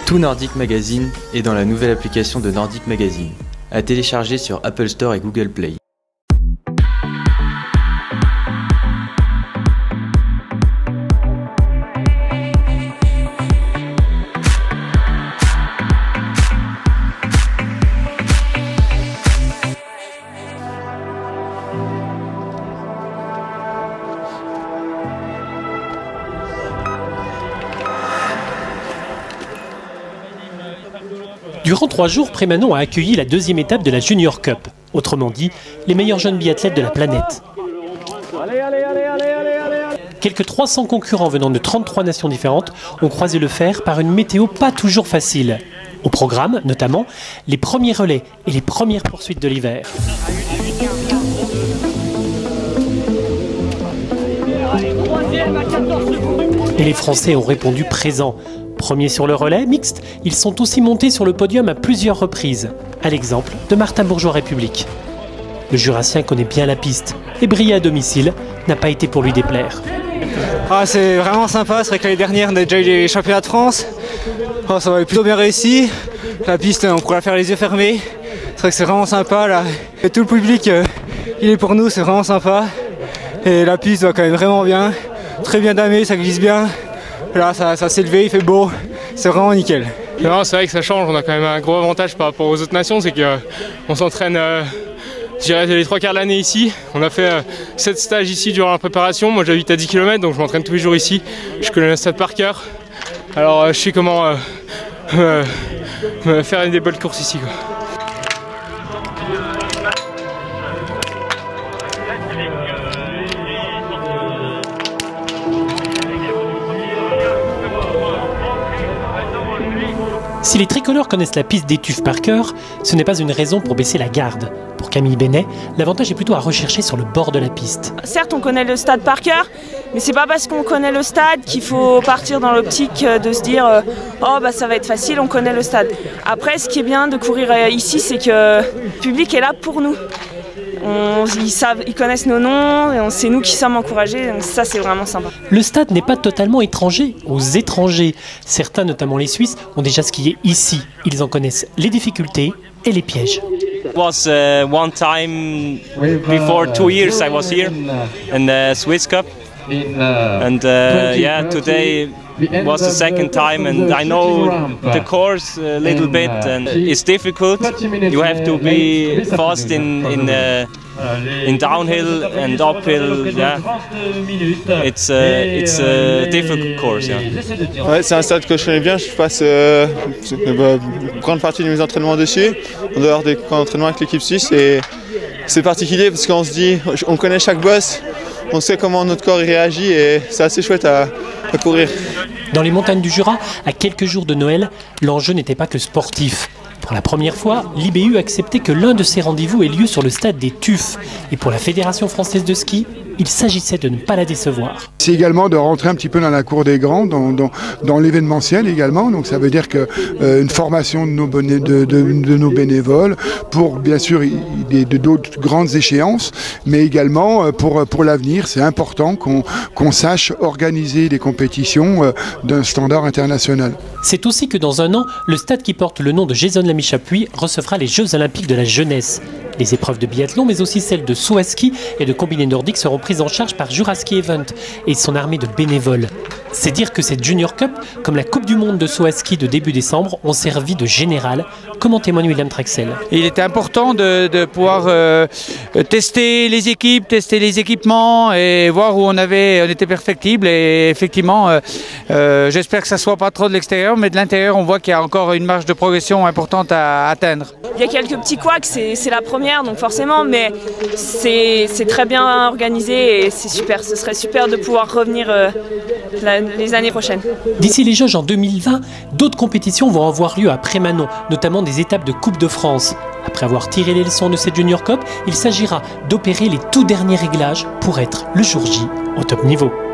Tout Nordic Magazine est dans la nouvelle application de Nordic Magazine, à télécharger sur Apple Store et Google Play. Durant 3 jours, Prémanon a accueilli la deuxième étape de la Junior Cup. Autrement dit, les meilleurs jeunes biathlètes de la planète. Quelques 300 concurrents venant de 33 nations différentes ont croisé le fer par une météo pas toujours facile. Au programme, notamment, les premiers relais et les premières poursuites de l'hiver. Et les Français ont répondu présents. Premiers sur le relais mixte, ils sont aussi montés sur le podium à plusieurs reprises, à l'exemple de Martin Bourgeois-République. Le Jurassien connaît bien la piste et briller à domicile n'a pas été pour lui déplaire. C'est vraiment sympa, c'est vrai que l'année dernière on a déjà eu les championnats de France. Ça va plutôt bien réussi. La piste on pourrait la faire les yeux fermés. C'est vrai que c'est vraiment sympa là. Et tout le public il est pour nous, c'est vraiment sympa. Et la piste va quand même vraiment bien. Très bien damée, ça glisse bien. Là, ça s'est levé, il fait beau, c'est vraiment nickel. Non, c'est vrai que ça change, on a quand même un gros avantage par rapport aux autres nations, c'est qu'on s'entraîne je dirais les 3 quarts de l'année ici. On a fait 7 stages ici durant la préparation, moi j'habite à 10 km donc je m'entraîne tous les jours ici. Je connais le stade par cœur, alors je sais comment faire des belles courses ici, quoi. Si les tricolores connaissent la piste des Tuffes par cœur, ce n'est pas une raison pour baisser la garde. Pour Camille Benet, l'avantage est plutôt à rechercher sur le bord de la piste. Certes, on connaît le stade par cœur, mais c'est pas parce qu'on connaît le stade qu'il faut partir dans l'optique de se dire ça va être facile, on connaît le stade. Après, ce qui est bien de courir ici, c'est que le public est là pour nous. Ils connaissent nos noms, c'est nous qui sommes encouragés, donc ça c'est vraiment sympa. Le stade n'est pas totalement étranger aux étrangers. Certains, notamment les Suisses, ont déjà skié ici. Ils en connaissent les difficultés et les pièges. It was one time before 2 years I was here in the Swiss Cup, and today was the second time, and I know the course a little bit, and it's difficult. You have to be fast in downhill and uphill. Yeah, it's a difficult course. Yeah. Ouais, c'est un stade que je connais bien. Je passe une grande partie de mes entraînements dessus, en dehors des entraînements avec l'équipe suisse, et c'est particulier parce qu'on se dit, on connaît chaque bosse, on sait comment notre corps y réagit, et c'est assez chouette à courir. Dans les montagnes du Jura, à quelques jours de Noël, l'enjeu n'était pas que sportif. Pour la première fois, l'IBU acceptait que l'un de ses rendez-vous ait lieu sur le stade des Tuffes. Et pour la Fédération française de ski, il s'agissait de ne pas la décevoir. C'est également de rentrer un petit peu dans la cour des grands, dans l'événementiel également. Donc ça veut dire que une formation de nos bénévoles pour bien sûr d'autres grandes échéances, mais également pour l'avenir. C'est important qu'on sache organiser des compétitions d'un standard international. C'est aussi que dans un an, le stade qui porte le nom de Jason Lamy-Chapuis recevra les Jeux Olympiques de la jeunesse. Les épreuves de biathlon, mais aussi celles de saut à ski et de combiné nordique seront prises en charge par Juraski Event et son armée de bénévoles. C'est dire que cette Junior Cup, comme la Coupe du Monde de saut à ski de début décembre, ont servi de général, comme en témoigne William Traxel. Il était important de pouvoir tester les équipes, tester les équipements et voir où on était perfectible. Et effectivement, j'espère que ça ne soit pas trop de l'extérieur, mais de l'intérieur, on voit qu'il y a encore une marge de progression importante à atteindre. Il y a quelques petits couacs, c'est la première, donc forcément, mais c'est très bien organisé et c'est super. Ce serait super de pouvoir revenir les années prochaines. D'ici les Jeux en 2020, d'autres compétitions vont avoir lieu à Prémanon, notamment des étapes de Coupe de France. Après avoir tiré les leçons de cette Junior Cup, il s'agira d'opérer les tout derniers réglages pour être le jour J au top niveau.